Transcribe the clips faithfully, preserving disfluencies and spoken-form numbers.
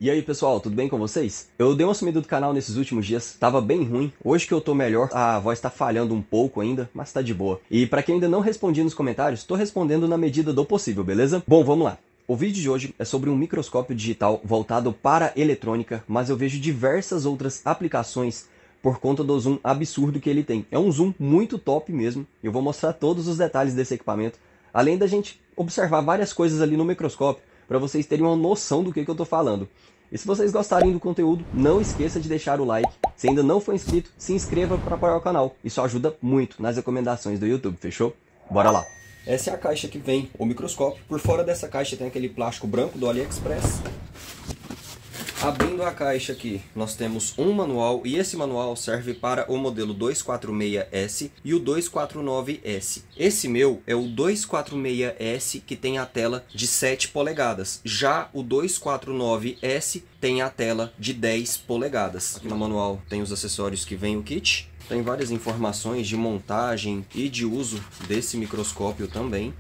E aí pessoal, tudo bem com vocês? Eu dei uma sumida do canal nesses últimos dias, tava bem ruim. Hoje que eu tô melhor, a voz tá falhando um pouco ainda, mas tá de boa. E pra quem ainda não respondi nos comentários, tô respondendo na medida do possível, beleza? Bom, vamos lá. O vídeo de hoje é sobre um microscópio digital voltado para eletrônica, mas eu vejo diversas outras aplicações por conta do zoom absurdo que ele tem. É um zoom muito top mesmo, eu vou mostrar todos os detalhes desse equipamento, além da gente observar várias coisas ali no microscópio, para vocês terem uma noção do que, que eu tô falando. E se vocês gostarem do conteúdo, não esqueça de deixar o like. Se ainda não for inscrito, se inscreva para apoiar o canal. Isso ajuda muito nas recomendações do YouTube, fechou? Bora lá! Essa é a caixa que vem o microscópio. Por fora dessa caixa tem aquele plástico branco do AliExpress. Abrindo a caixa aqui, nós temos um manual, e esse manual serve para o modelo dois quatro seis S e o dois quatro nove S. Esse meu é o dois quatro seis S, que tem a tela de sete polegadas. Já o dois quatro nove S tem a tela de dez polegadas. Aqui no manual tem os acessórios que vem o kit. Tem várias informações de montagem e de uso desse microscópio também.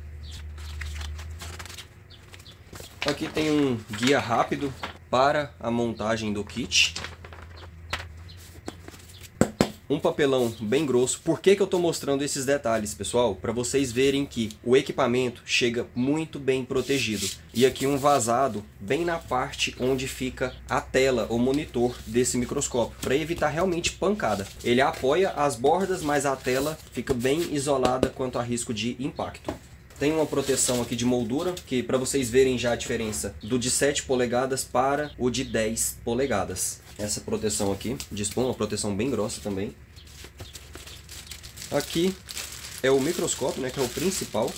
Aqui tem um guia rápido para a montagem do kit. Um papelão bem grosso. Por que que eu estou mostrando esses detalhes, pessoal? Para vocês verem que o equipamento chega muito bem protegido. E aqui um vazado bem na parte onde fica a tela, o monitor desse microscópio, para evitar realmente pancada. Ele apoia as bordas, mas a tela fica bem isolada quanto a risco de impacto. Tem uma proteção aqui de moldura, que para vocês verem já a diferença do de sete polegadas para o de dez polegadas. Essa proteção aqui de espuma, uma proteção bem grossa também. Aqui é o microscópio, né, que é o principal.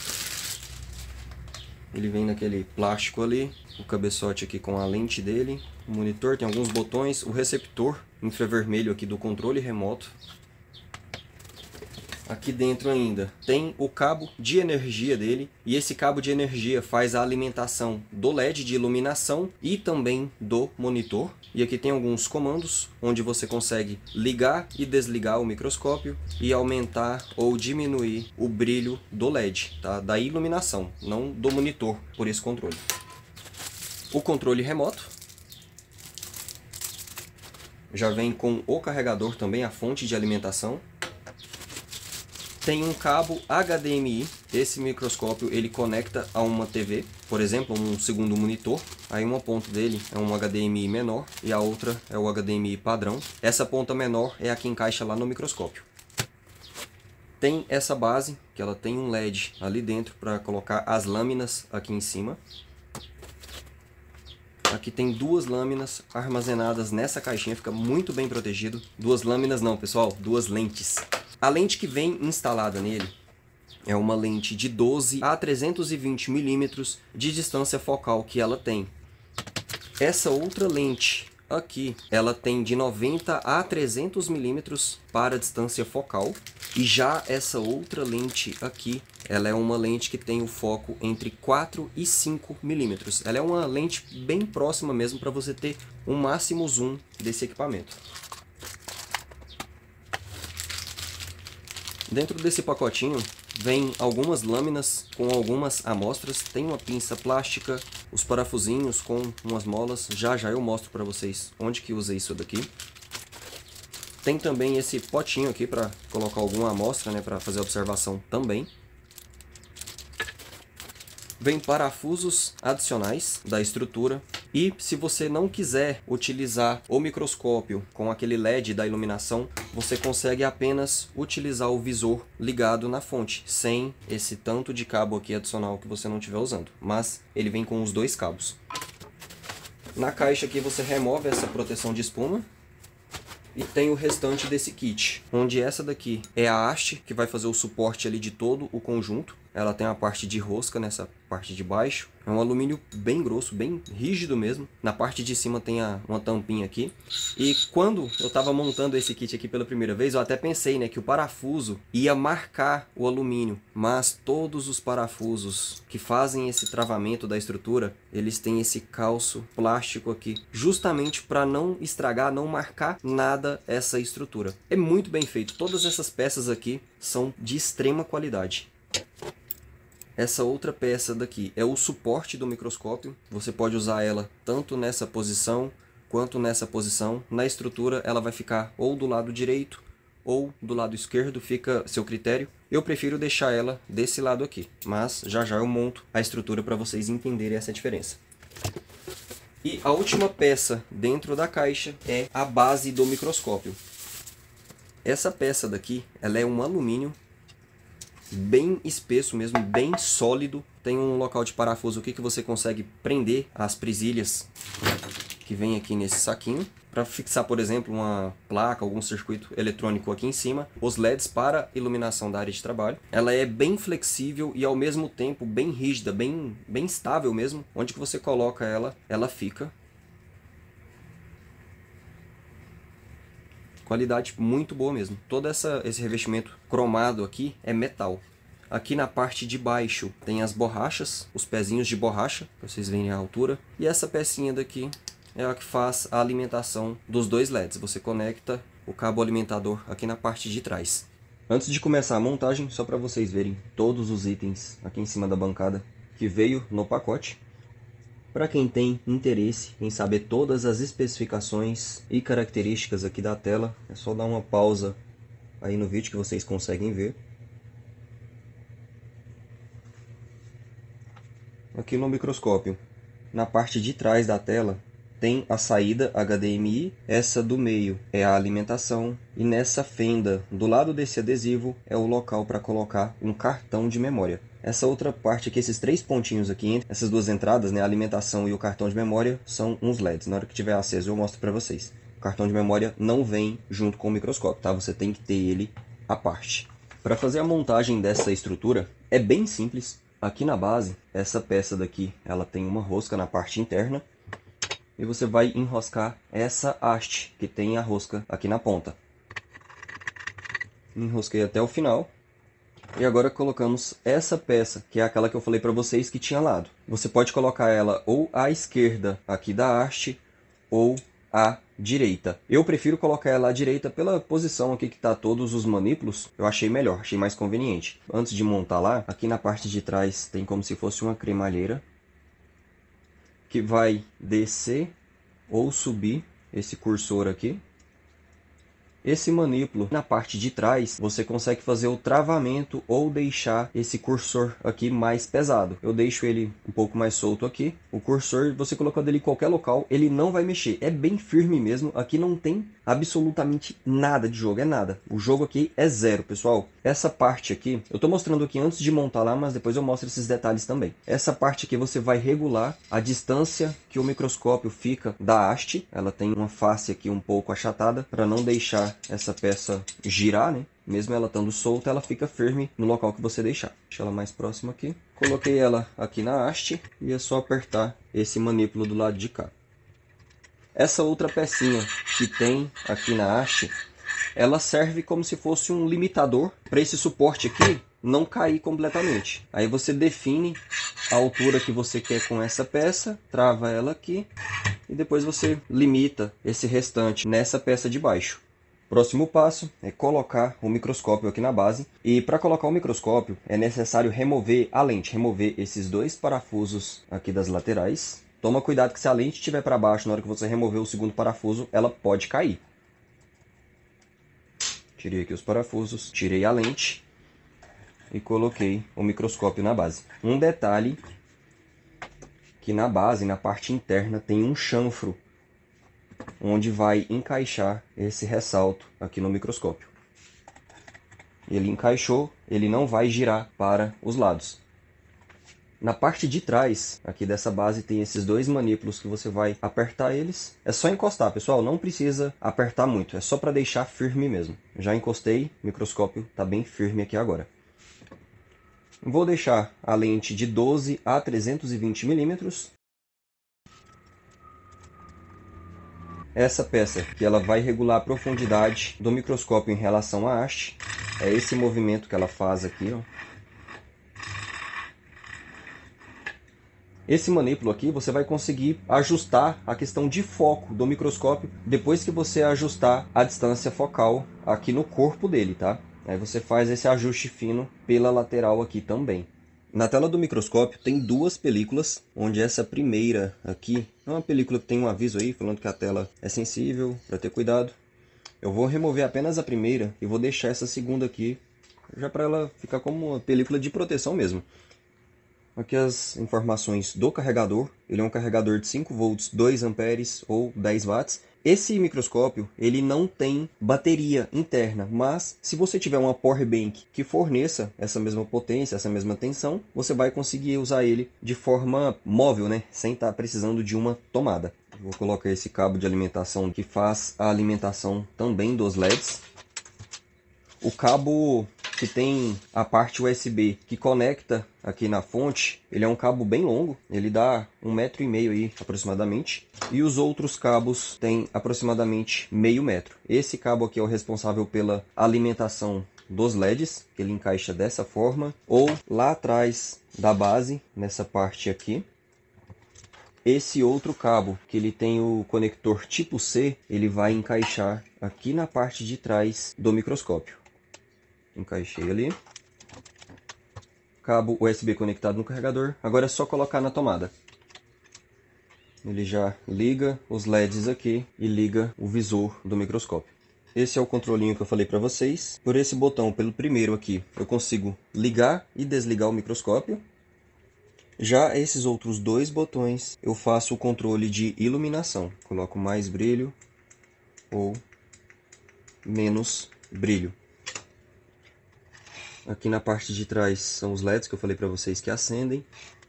Ele vem naquele plástico ali, o cabeçote aqui com a lente dele, o monitor, tem alguns botões, o receptor infravermelho aqui do controle remoto. Aqui dentro ainda tem o cabo de energia dele, e esse cabo de energia faz a alimentação do L E D de iluminação e também do monitor. E aqui tem alguns comandos onde você consegue ligar e desligar o microscópio e aumentar ou diminuir o brilho do L E D, tá? Da iluminação, não do monitor, por esse controle. O controle remoto já vem com o carregador também, a fonte de alimentação. Tem um cabo H D M I, esse microscópio ele conecta a uma T V, por exemplo, um segundo monitor. Aí uma ponta dele é um H D M I menor e a outra é o H D M I padrão. Essa ponta menor é a que encaixa lá no microscópio. Tem essa base, que ela tem um L E D ali dentro para colocar as lâminas aqui em cima. Aqui tem duas lâminas armazenadas nessa caixinha, fica muito bem protegido. Duas lâminas não, pessoal, duas lentes. A lente que vem instalada nele é uma lente de doze a trezentos e vinte milímetros de distância focal que ela tem. Essa outra lente aqui, ela tem de noventa a trezentos milímetros para distância focal. E já essa outra lente aqui, ela é uma lente que tem o foco entre quatro e cinco milímetros. Ela é uma lente bem próxima mesmo para você ter o máximo zoom desse equipamento. Dentro desse pacotinho vem algumas lâminas com algumas amostras, tem uma pinça plástica, os parafusinhos com umas molas, já já eu mostro para vocês onde que usa isso daqui. Tem também esse potinho aqui para colocar alguma amostra, né, para fazer observação também. Vem parafusos adicionais da estrutura. E se você não quiser utilizar o microscópio com aquele L E D da iluminação, você consegue apenas utilizar o visor ligado na fonte, sem esse tanto de cabo aqui adicional que você não estiver usando. Mas ele vem com os dois cabos. Na caixa aqui você remove essa proteção de espuma. E tem o restante desse kit, onde essa daqui é a haste que vai fazer o suporte ali de todo o conjunto. Ela tem a parte de rosca nessa parte de baixo. É um alumínio bem grosso, bem rígido mesmo. Na parte de cima tem a, uma tampinha aqui. E quando eu estava montando esse kit aqui pela primeira vez, eu até pensei, né, que o parafuso ia marcar o alumínio. Mas todos os parafusos que fazem esse travamento da estrutura, eles têm esse calço plástico aqui, justamente para não estragar, não marcar nada essa estrutura. É muito bem feito. Todas essas peças aqui são de extrema qualidade. Essa outra peça daqui é o suporte do microscópio. Você pode usar ela tanto nessa posição quanto nessa posição. Na estrutura ela vai ficar ou do lado direito ou do lado esquerdo, fica a seu critério. Eu prefiro deixar ela desse lado aqui, mas já já eu monto a estrutura para vocês entenderem essa diferença. E a última peça dentro da caixa é a base do microscópio. Essa peça daqui, ela é um alumínio bem espesso mesmo, bem sólido. Tem um local de parafuso aqui que você consegue prender as presilhas que vem aqui nesse saquinho, para fixar, por exemplo, uma placa, algum circuito eletrônico aqui em cima, os L E Ds para iluminação da área de trabalho. Ela é bem flexível e ao mesmo tempo bem rígida, bem, bem estável mesmo. Onde que você coloca ela, ela fica. Qualidade muito boa mesmo. Todo essa, esse revestimento cromado aqui é metal. Aqui na parte de baixo tem as borrachas, os pezinhos de borracha, para vocês verem a altura. E essa pecinha daqui é a que faz a alimentação dos dois L E Ds. Você conecta o cabo alimentador aqui na parte de trás. Antes de começar a montagem, só para vocês verem todos os itens aqui em cima da bancada que veio no pacote. Para quem tem interesse em saber todas as especificações e características aqui da tela, é só dar uma pausa aí no vídeo que vocês conseguem ver. Aqui no microscópio, na parte de trás da tela, tem a saída H D M I, essa do meio é a alimentação, e nessa fenda do lado desse adesivo é o local para colocar um cartão de memória. Essa outra parte aqui, esses três pontinhos aqui, entre essas duas entradas, né, a alimentação e o cartão de memória, são uns L E Ds. Na hora que tiver aceso eu mostro para vocês. O cartão de memória não vem junto com o microscópio, tá? Você tem que ter ele à parte. Para fazer a montagem dessa estrutura é bem simples. Aqui na base, essa peça daqui, ela tem uma rosca na parte interna. E você vai enroscar essa haste, que tem a rosca aqui na ponta. Enrosquei até o final. E agora colocamos essa peça, que é aquela que eu falei para vocês que tinha lado. Você pode colocar ela ou à esquerda aqui da haste, ou à direita. Eu prefiro colocar ela à direita pela posição aqui que está todos os manípulos. Eu achei melhor, achei mais conveniente. Antes de montar lá, aqui na parte de trás tem como se fosse uma cremalheira, que vai descer ou subir esse cursor aqui. Esse manípulo, na parte de trás, você consegue fazer o travamento ou deixar esse cursor aqui mais pesado. Eu deixo ele um pouco mais solto aqui. O cursor, você colocando ele em qualquer local, ele não vai mexer. É bem firme mesmo. Aqui não tem absolutamente nada de jogo, é nada. O jogo aqui é zero, pessoal. Essa parte aqui, eu estou mostrando aqui antes de montar lá, mas depois eu mostro esses detalhes também. Essa parte aqui você vai regular a distância que o microscópio fica da haste. Ela tem uma face aqui um pouco achatada, para não deixar essa peça girar, né? Mesmo ela estando solta, ela fica firme no local que você deixar. Deixa ela mais próxima aqui. Coloquei ela aqui na haste e é só apertar esse manípulo do lado de cá. Essa outra pecinha que tem aqui na haste, ela serve como se fosse um limitador para esse suporte aqui não cair completamente. Aí você define a altura que você quer com essa peça, trava ela aqui e depois você limita esse restante nessa peça de baixo. Próximo passo é colocar o microscópio aqui na base. E para colocar o microscópio é necessário remover a lente, remover esses dois parafusos aqui das laterais. Toma cuidado que se a lente estiver para baixo, na hora que você remover o segundo parafuso, ela pode cair. Tirei aqui os parafusos, tirei a lente e coloquei o microscópio na base. Um detalhe, que na base, na parte interna, tem um chanfro, onde vai encaixar esse ressalto aqui no microscópio. Ele encaixou, ele não vai girar para os lados. Na parte de trás, aqui dessa base, tem esses dois manípulos que você vai apertar eles. É só encostar, pessoal, não precisa apertar muito, é só para deixar firme mesmo. Já encostei, o microscópio está bem firme aqui agora. Vou deixar a lente de doze a trezentos e vinte milímetros. Essa peça, que ela vai regular a profundidade do microscópio em relação à haste. É esse movimento que ela faz aqui, ó. Esse manípulo aqui você vai conseguir ajustar a questão de foco do microscópio depois que você ajustar a distância focal aqui no corpo dele, tá? Aí você faz esse ajuste fino pela lateral aqui também. Na tela do microscópio tem duas películas, onde essa primeira aqui é uma película que tem um aviso aí falando que a tela é sensível, para ter cuidado. Eu vou remover apenas a primeira e vou deixar essa segunda aqui, já para ela ficar como uma película de proteção mesmo. Aqui as informações do carregador. Ele é um carregador de cinco volts, dois amperes ou dez watts. Esse microscópio ele não tem bateria interna, mas se você tiver uma power bank que forneça essa mesma potência, essa mesma tensão, você vai conseguir usar ele de forma móvel, né? Sem estar precisando de uma tomada. Vou colocar esse cabo de alimentação que faz a alimentação também dos L E Ds. O cabo que tem a parte U S B que conecta aqui na fonte, ele é um cabo bem longo, ele dá um metro e meio aí aproximadamente, e os outros cabos têm aproximadamente meio metro. Esse cabo aqui é o responsável pela alimentação dos L E Ds, que ele encaixa dessa forma, ou lá atrás da base, nessa parte aqui. Esse outro cabo, que ele tem o conector tipo C, ele vai encaixar aqui na parte de trás do microscópio. Encaixei ali. Cabo U S B conectado no carregador. Agora é só colocar na tomada. Ele já liga os L E Ds aqui e liga o visor do microscópio. Esse é o controlinho que eu falei para vocês. Por esse botão, pelo primeiro aqui, eu consigo ligar e desligar o microscópio. Já esses outros dois botões, eu faço o controle de iluminação. Coloco mais brilho ou menos brilho. Aqui na parte de trás são os L E Ds que eu falei para vocês que acendem.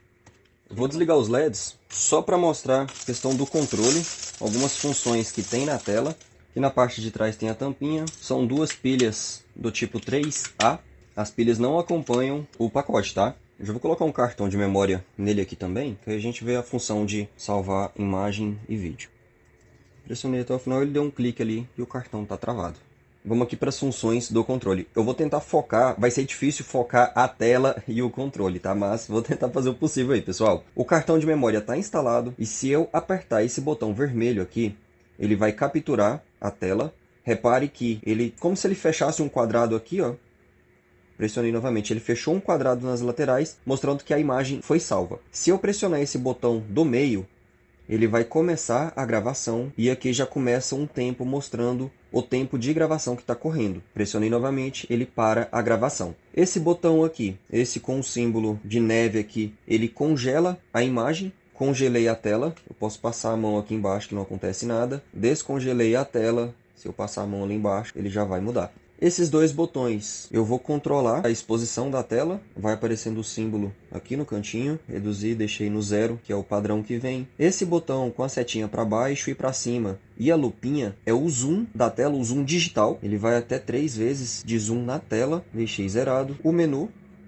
Vou desligar os L E Ds só para mostrar a questão do controle, algumas funções que tem na tela. Aqui na parte de trás tem a tampinha, são duas pilhas do tipo três A. As pilhas não acompanham o pacote, tá? Eu já vou colocar um cartão de memória nele aqui também, que aí a gente vê a função de salvar imagem e vídeo. Pressionei até o final, ele deu um clique ali e o cartão está travado. Vamos aqui para as funções do controle. Eu vou tentar focar, vai ser difícil focar a tela e o controle, tá? Mas vou tentar fazer o possível aí, pessoal. O cartão de memória está instalado e se eu apertar esse botão vermelho aqui, ele vai capturar a tela. Repare que ele, como se ele fechasse um quadrado aqui, ó. Pressionei novamente, ele fechou um quadrado nas laterais, mostrando que a imagem foi salva. Se eu pressionar esse botão do meio, ele vai começar a gravação e aqui já começa um tempo mostrando o tempo de gravação que está correndo. Pressionei novamente, ele para a gravação. Esse botão aqui, esse com o símbolo de neve aqui, ele congela a imagem. Congelei a tela, eu posso passar a mão aqui embaixo que não acontece nada. Descongelei a tela, se eu passar a mão ali embaixo, ele já vai mudar. Esses dois botões, eu vou controlar a exposição da tela, vai aparecendo o símbolo aqui no cantinho, reduzir, deixei no zero, que é o padrão que vem. Esse botão com a setinha para baixo e para cima e a lupinha é o zoom da tela, o zoom digital, ele vai até três vezes de zoom na tela, deixei zerado. O menu,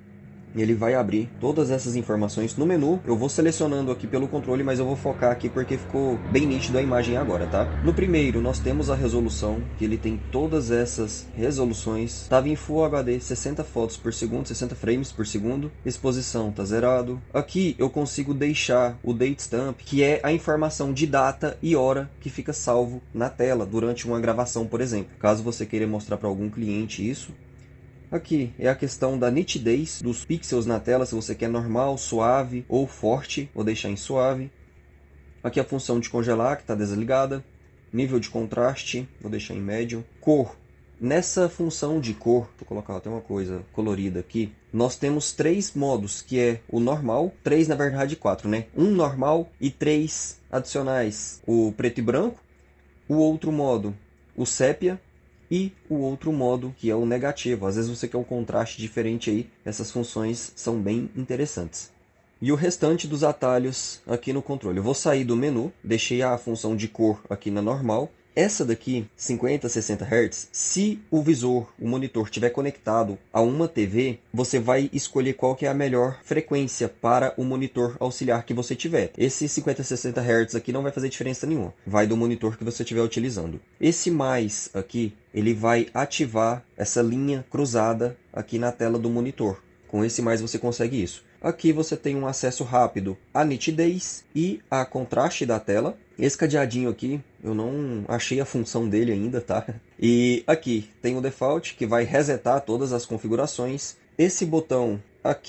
ele vai abrir todas essas informações no menu. Eu vou selecionando aqui pelo controle, mas eu vou focar aqui porque ficou bem nítido a imagem agora, tá? No primeiro, nós temos a resolução, que ele tem todas essas resoluções. Estava em Full H D, sessenta fotos por segundo, sessenta frames por segundo. Exposição tá zerado. Aqui eu consigo deixar o date stamp, que é a informação de data e hora que fica salvo na tela durante uma gravação, por exemplo. Caso você queira mostrar para algum cliente isso. Aqui é a questão da nitidez dos pixels na tela, se você quer normal, suave ou forte, vou deixar em suave. Aqui a função de congelar, que está desligada. Nível de contraste, vou deixar em médio. Cor. Nessa função de cor, vou colocar até uma coisa colorida aqui, nós temos três modos, que é o normal, três na verdade quatro, né? Um normal e três adicionais, o preto e branco. O outro modo, o sépia. E o outro modo, que é o negativo. Às vezes você quer um contraste diferente aí. Essas funções são bem interessantes. E o restante dos atalhos aqui no controle. Eu vou sair do menu. Deixei a função de cor aqui na normal. Essa daqui, cinquenta, sessenta hertz, se o visor, o monitor estiver conectado a uma T V, você vai escolher qual que é a melhor frequência para o monitor auxiliar que você tiver. Esse cinquenta, sessenta hertz aqui não vai fazer diferença nenhuma. Vai do monitor que você estiver utilizando. Esse mais aqui, ele vai ativar essa linha cruzada aqui na tela do monitor. Com esse mais você consegue isso. Aqui você tem um acesso rápido à nitidez e a contraste da tela. Esse cadeadinho aqui, eu não achei a função dele ainda, tá? E aqui tem o default, que vai resetar todas as configurações. Esse botão aqui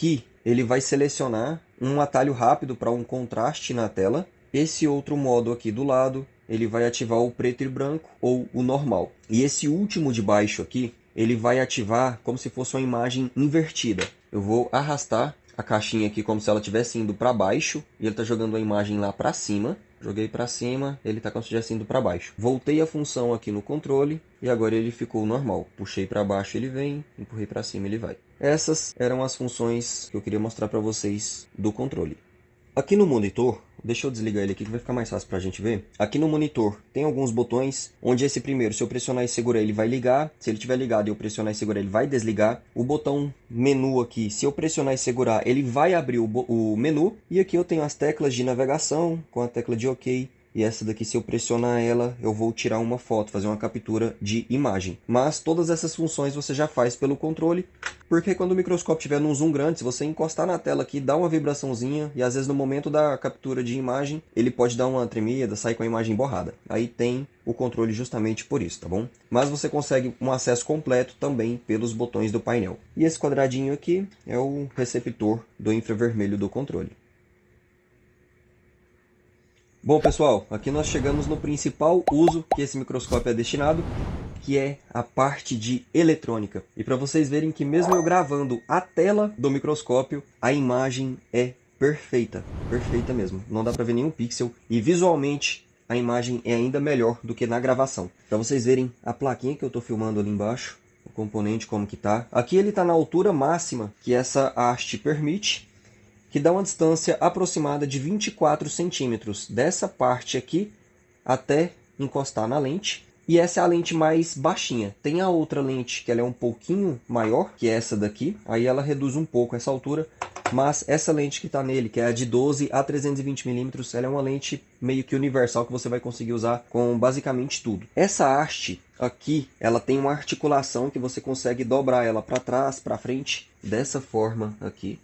ele vai selecionar um atalho rápido para um contraste na tela. Esse outro modo aqui do lado, ele vai ativar o preto e branco ou o normal. E esse último de baixo aqui, ele vai ativar como se fosse uma imagem invertida. Eu vou arrastar a caixinha aqui como se ela estivesse indo para baixo e ele está jogando a imagem lá para cima. Joguei para cima, ele está como se estivesse indo para baixo. Voltei a função aqui no controle e agora ele ficou normal. Puxei para baixo, ele vem, empurrei para cima, ele vai. Essas eram as funções que eu queria mostrar para vocês do controle. Aqui no monitor, deixa eu desligar ele aqui que vai ficar mais fácil para a gente ver. Aqui no monitor tem alguns botões, onde esse primeiro, se eu pressionar e segurar ele vai ligar. Se ele estiver ligado e eu pressionar e segurar ele vai desligar. O botão menu aqui, se eu pressionar e segurar ele vai abrir o, o menu. E aqui eu tenho as teclas de navegação com a tecla de OK. E essa daqui, se eu pressionar ela, eu vou tirar uma foto, fazer uma captura de imagem. Mas todas essas funções você já faz pelo controle, porque quando o microscópio estiver num zoom grande, se você encostar na tela aqui, dá uma vibraçãozinha, e às vezes no momento da captura de imagem, ele pode dar uma tremida, sair com a imagem borrada. Aí tem o controle justamente por isso, tá bom? Mas você consegue um acesso completo também pelos botões do painel. E esse quadradinho aqui é o receptor do infravermelho do controle. Bom pessoal, aqui nós chegamos no principal uso que esse microscópio é destinado, que é a parte de eletrônica. E para vocês verem que mesmo eu gravando a tela do microscópio, a imagem é perfeita, perfeita mesmo. Não dá para ver nenhum pixel e visualmente a imagem é ainda melhor do que na gravação. Para vocês verem a plaquinha que eu estou filmando ali embaixo, o componente como que tá. Aqui ele está na altura máxima que essa haste permite, que dá uma distância aproximada de vinte e quatro centímetros dessa parte aqui até encostar na lente. E essa é a lente mais baixinha. Tem a outra lente que ela é um pouquinho maior, que é essa daqui. Aí ela reduz um pouco essa altura. Mas essa lente que está nele, que é a de doze a trezentos e vinte milímetros, ela é uma lente meio que universal que você vai conseguir usar com basicamente tudo. Essa haste aqui, ela tem uma articulação que você consegue dobrar ela para trás, para frente, dessa forma aqui.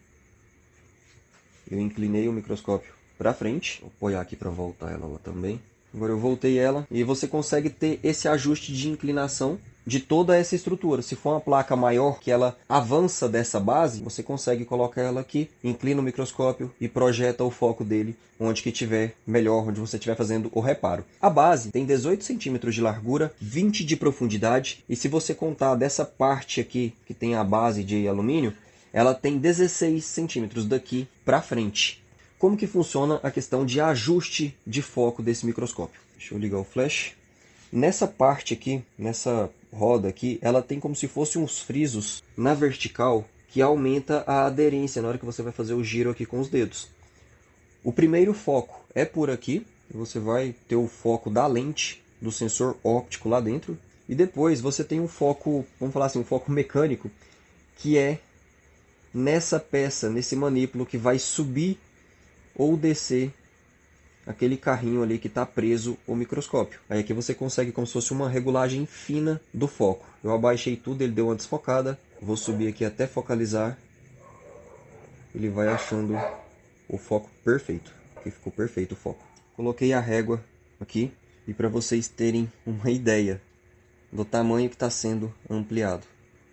Eu inclinei o microscópio para frente. Vou apoiar aqui para voltar ela lá também. Agora eu voltei ela e você consegue ter esse ajuste de inclinação de toda essa estrutura. Se for uma placa maior que ela avança dessa base, você consegue colocar ela aqui, inclina o microscópio e projeta o foco dele onde que tiver melhor, onde você estiver fazendo o reparo. A base tem dezoito centímetros de largura, vinte de profundidade e se você contar dessa parte aqui que tem a base de alumínio, ela tem dezesseis centímetros daqui para frente. Como que funciona a questão de ajuste de foco desse microscópio? Deixa eu ligar o flash. Nessa parte aqui, nessa roda aqui, ela tem como se fosse uns frisos na vertical que aumenta a aderência na hora que você vai fazer o giro aqui com os dedos. O primeiro foco é por aqui. Você vai ter o foco da lente do sensor óptico lá dentro. E depois você tem um foco, vamos falar assim, um foco mecânico, que é nessa peça, nesse manípulo que vai subir ou descer aquele carrinho ali que está preso ao microscópio. Aí aqui você consegue como se fosse uma regulagem fina do foco. Eu abaixei tudo, ele deu uma desfocada. Vou subir aqui até focalizar. Ele vai achando o foco perfeito. Aqui ficou perfeito o foco. Coloquei a régua aqui e para vocês terem uma ideia do tamanho que está sendo ampliado.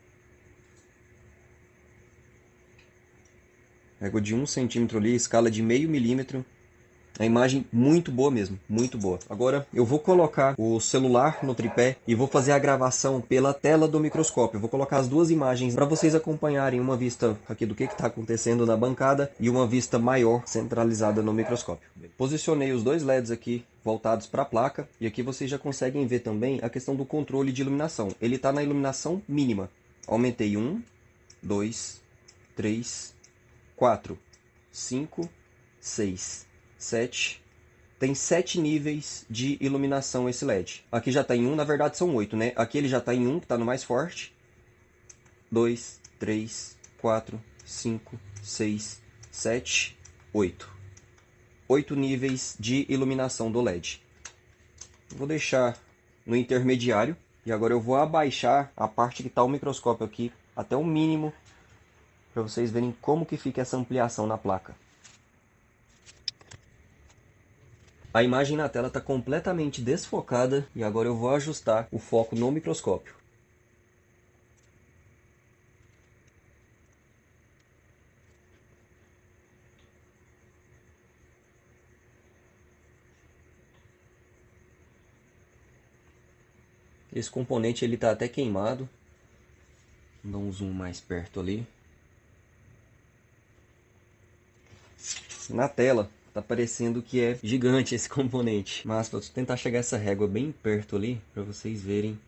Régua de um centímetro ali, escala de meio milímetro. A imagem muito boa mesmo, muito boa. Agora eu vou colocar o celular no tripé e vou fazer a gravação pela tela do microscópio. Eu vou colocar as duas imagens para vocês acompanharem uma vista aqui do que está acontecendo na bancada e uma vista maior centralizada no microscópio. Posicionei os dois L E Ds aqui voltados para a placa e aqui vocês já conseguem ver também a questão do controle de iluminação. Ele está na iluminação mínima. Aumentei um, dois, três, quatro, cinco, seis, sete. Tem sete níveis de iluminação esse L E D. Aqui já está em um, na verdade são oito, né? Aqui ele já está em um, que está no mais forte. dois, três, quatro, cinco, seis, sete, oito. oito níveis de iluminação do L E D. Vou deixar no intermediário. E agora eu vou abaixar a parte que está o microscópio aqui até o mínimo, para vocês verem como que fica essa ampliação na placa. A imagem na tela está completamente desfocada e agora eu vou ajustar o foco no microscópio. Esse componente ele tá até queimado. Vou dar um zoom mais perto ali. Na tela tá parecendo que é gigante esse componente, mas vou tentar chegar essa régua bem perto ali para vocês verem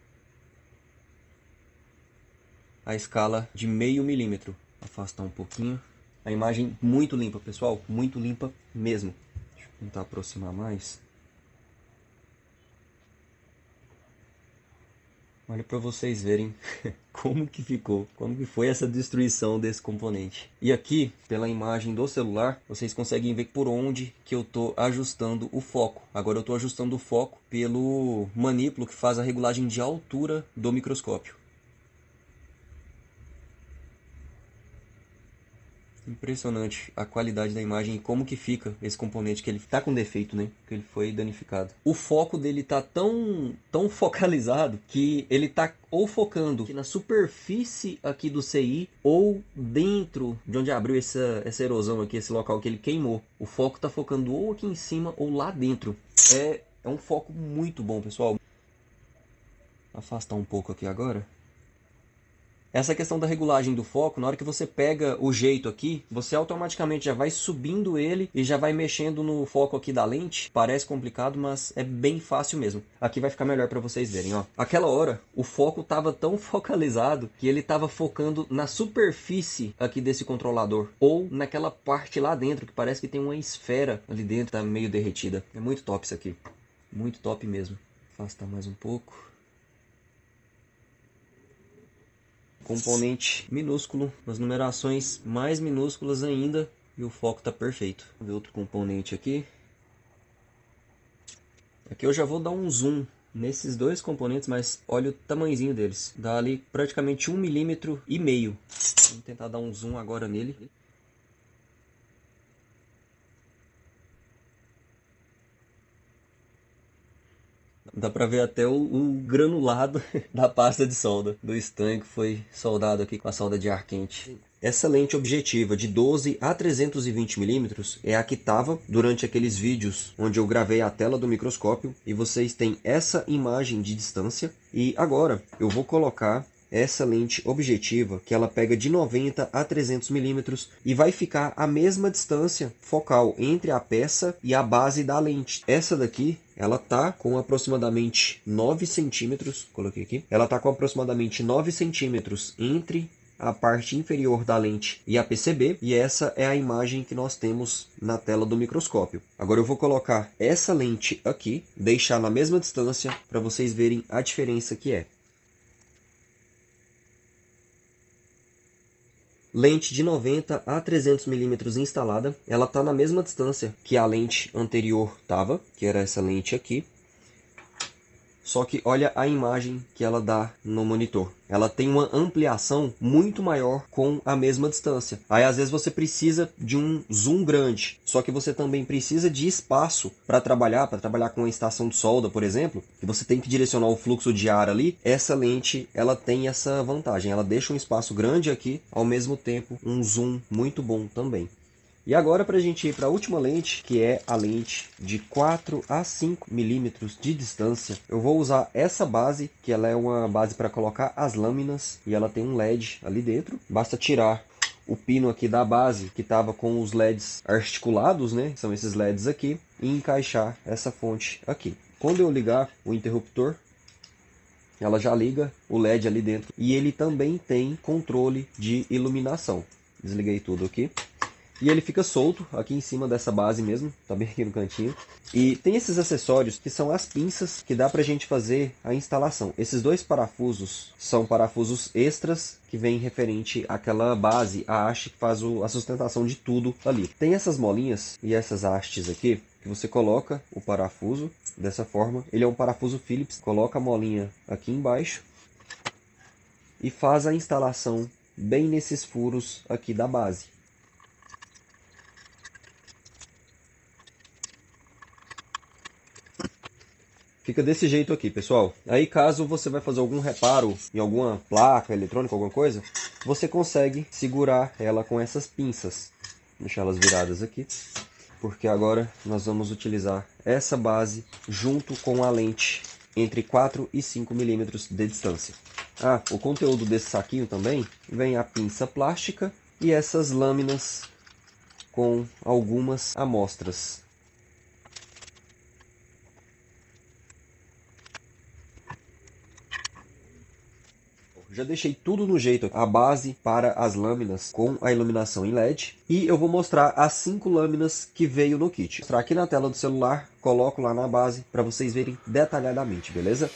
a escala de meio milímetro. Afastar um pouquinho. A imagem muito limpa, pessoal, muito limpa mesmo. Deixa eu tentar aproximar mais. Olha para vocês verem como que ficou, como que foi essa destruição desse componente. E aqui, pela imagem do celular, vocês conseguem ver por onde que eu estou ajustando o foco. Agora eu estou ajustando o foco pelo manípulo que faz a regulagem de altura do microscópio. Impressionante a qualidade da imagem e como que fica esse componente, que ele tá com defeito, né? Que ele foi danificado. O foco dele tá tão, tão focalizado que ele tá ou focando aqui na superfície aqui do C I ou dentro de onde abriu essa, essa erosão aqui, esse local que ele queimou. O foco tá focando ou aqui em cima ou lá dentro. É, é um foco muito bom, pessoal. Afastar um pouco aqui agora. Essa questão da regulagem do foco, na hora que você pega o jeito aqui, você automaticamente já vai subindo ele e já vai mexendo no foco aqui da lente. Parece complicado, mas é bem fácil mesmo. Aqui vai ficar melhor para vocês verem, ó. Aquela hora, o foco estava tão focalizado que ele estava focando na superfície aqui desse controlador. Ou naquela parte lá dentro, que parece que tem uma esfera ali dentro, tá meio derretida. É muito top isso aqui. Muito top mesmo. Afastar mais um pouco. Componente minúsculo, as numerações mais minúsculas ainda e o foco está perfeito. Vou ver outro componente aqui. Aqui eu já vou dar um zoom nesses dois componentes, mas olha o tamanhozinho deles. Dá ali praticamente um milímetro e meio. Vamos tentar dar um zoom agora nele. Dá pra ver até o, o granulado da pasta de solda do estanho que foi soldado aqui com a solda de ar quente. Essa lente objetiva de doze a trezentos e vinte milímetros é a que estava durante aqueles vídeos onde eu gravei a tela do microscópio e vocês têm essa imagem de distância. E agora eu vou colocar essa lente objetiva que ela pega de noventa a trezentos milímetros e vai ficar a mesma distância focal entre a peça e a base da lente. Essa daqui ela tá com aproximadamente nove centímetros, coloquei aqui, ela tá com aproximadamente nove centímetros entre a parte inferior da lente e a P C B, e essa é a imagem que nós temos na tela do microscópio. Agora eu vou colocar essa lente aqui, deixar na mesma distância para vocês verem a diferença que é. Lente de noventa a trezentos milímetros instalada, ela está na mesma distância que a lente anterior estava, que era essa lente aqui. Só que olha a imagem que ela dá no monitor. Ela tem uma ampliação muito maior com a mesma distância. Aí às vezes você precisa de um zoom grande, só que você também precisa de espaço para trabalhar, para trabalhar com uma estação de solda, por exemplo, que você tem que direcionar o fluxo de ar ali. Essa lente, ela tem essa vantagem. Ela deixa um espaço grande aqui, ao mesmo tempo um zoom muito bom também. E agora para a gente ir para a última lente, que é a lente de quatro a cinco milímetros de distância. Eu vou usar essa base, que ela é uma base para colocar as lâminas, e ela tem um L E D ali dentro. Basta tirar o pino aqui da base, que estava com os L E Ds articulados, né? São esses L E Ds aqui, e encaixar essa fonte aqui. Quando eu ligar o interruptor, ela já liga o L E D ali dentro. E ele também tem controle de iluminação. Desliguei tudo aqui. E ele fica solto aqui em cima dessa base mesmo, tá bem aqui no cantinho. E tem esses acessórios que são as pinças que dá pra gente fazer a instalação. Esses dois parafusos são parafusos extras que vem referente àquela base, a haste que faz o, a sustentação de tudo ali. Tem essas molinhas e essas hastes aqui que você coloca o parafuso dessa forma. Ele é um parafuso Phillips, coloca a molinha aqui embaixo e faz a instalação bem nesses furos aqui da base. Fica desse jeito aqui, pessoal. Aí caso você vai fazer algum reparo em alguma placa eletrônica, alguma coisa, você consegue segurar ela com essas pinças. Vou deixar elas viradas aqui, porque agora nós vamos utilizar essa base junto com a lente entre quatro e cinco milímetros de distância. Ah, o conteúdo desse saquinho também vem a pinça plástica e essas lâminas com algumas amostras. Já deixei tudo no jeito, a base para as lâminas com a iluminação em L E D. E eu vou mostrar as cinco lâminas que veio no kit. Vou mostrar aqui na tela do celular, coloco lá na base para vocês verem detalhadamente, beleza?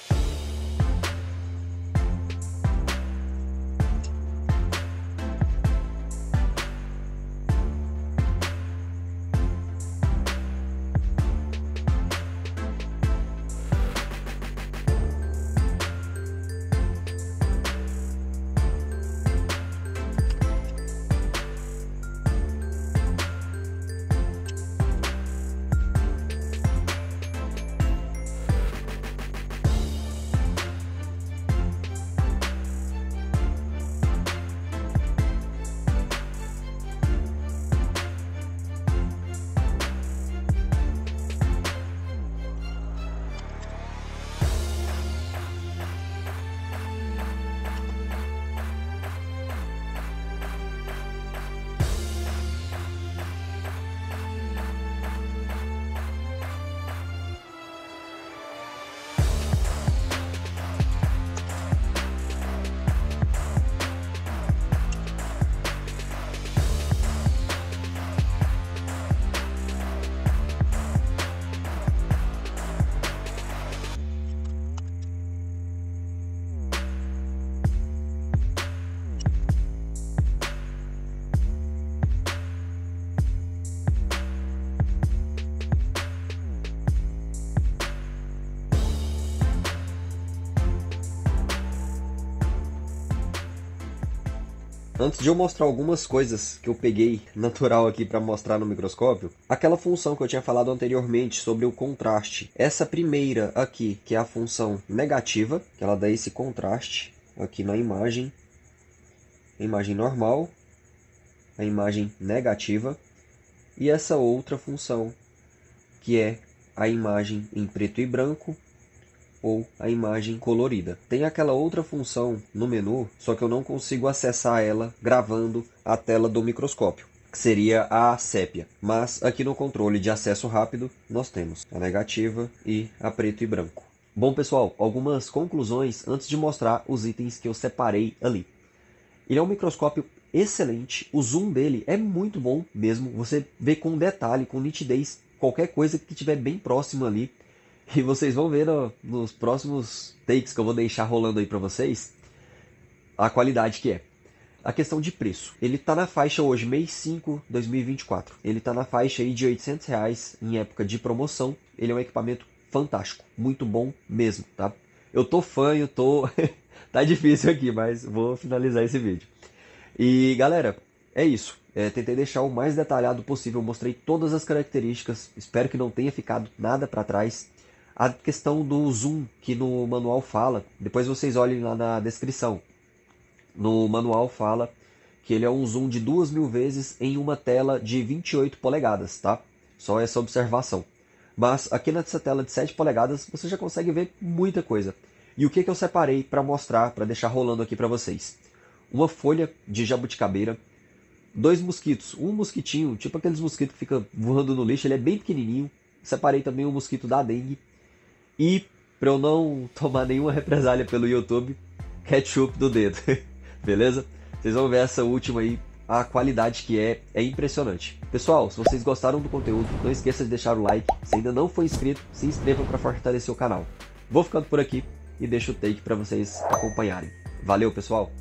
Antes de eu mostrar algumas coisas que eu peguei natural aqui para mostrar no microscópio, aquela função que eu tinha falado anteriormente sobre o contraste. Essa primeira aqui, que é a função negativa, que ela dá esse contraste aqui na imagem. A imagem normal, a imagem negativa. E essa outra função, que é a imagem em preto e branco, ou a imagem colorida. Tem aquela outra função no menu, só que eu não consigo acessar ela gravando a tela do microscópio, que seria a sépia. Mas aqui no controle de acesso rápido, nós temos a negativa e a preto e branco. Bom pessoal, algumas conclusões antes de mostrar os itens que eu separei ali. Ele é um microscópio excelente, o zoom dele é muito bom mesmo, você vê com detalhe, com nitidez, qualquer coisa que estiver bem próximo ali. E vocês vão ver no, nos próximos takes que eu vou deixar rolando aí para vocês a qualidade que é. A questão de preço. Ele está na faixa hoje, mês cinco de dois mil e vinte e quatro. Ele está na faixa aí de oitocentos reais em época de promoção. Ele é um equipamento fantástico, muito bom mesmo, tá? Eu tô fã, eu tô... tá difícil aqui, mas vou finalizar esse vídeo. E galera, é isso. É, tentei deixar o mais detalhado possível, mostrei todas as características. Espero que não tenha ficado nada para trás. A questão do zoom que no manual fala, depois vocês olhem lá na descrição. No manual fala que ele é um zoom de duas mil vezes em uma tela de vinte e oito polegadas, tá? Só essa observação. Mas aqui nessa tela de sete polegadas você já consegue ver muita coisa. E o que, que eu separei para mostrar, para deixar rolando aqui para vocês? Uma folha de jabuticabeira, dois mosquitos, um mosquitinho, tipo aqueles mosquitos que ficam voando no lixo, ele é bem pequenininho. Separei também um mosquito da dengue. E, para eu não tomar nenhuma represália pelo YouTube, ketchup do dedo, beleza? Vocês vão ver essa última aí, a qualidade que é, é impressionante. Pessoal, se vocês gostaram do conteúdo, não esqueça de deixar o like. Se ainda não for inscrito, se inscreva para fortalecer o canal. Vou ficando por aqui e deixo o take para vocês acompanharem. Valeu, pessoal!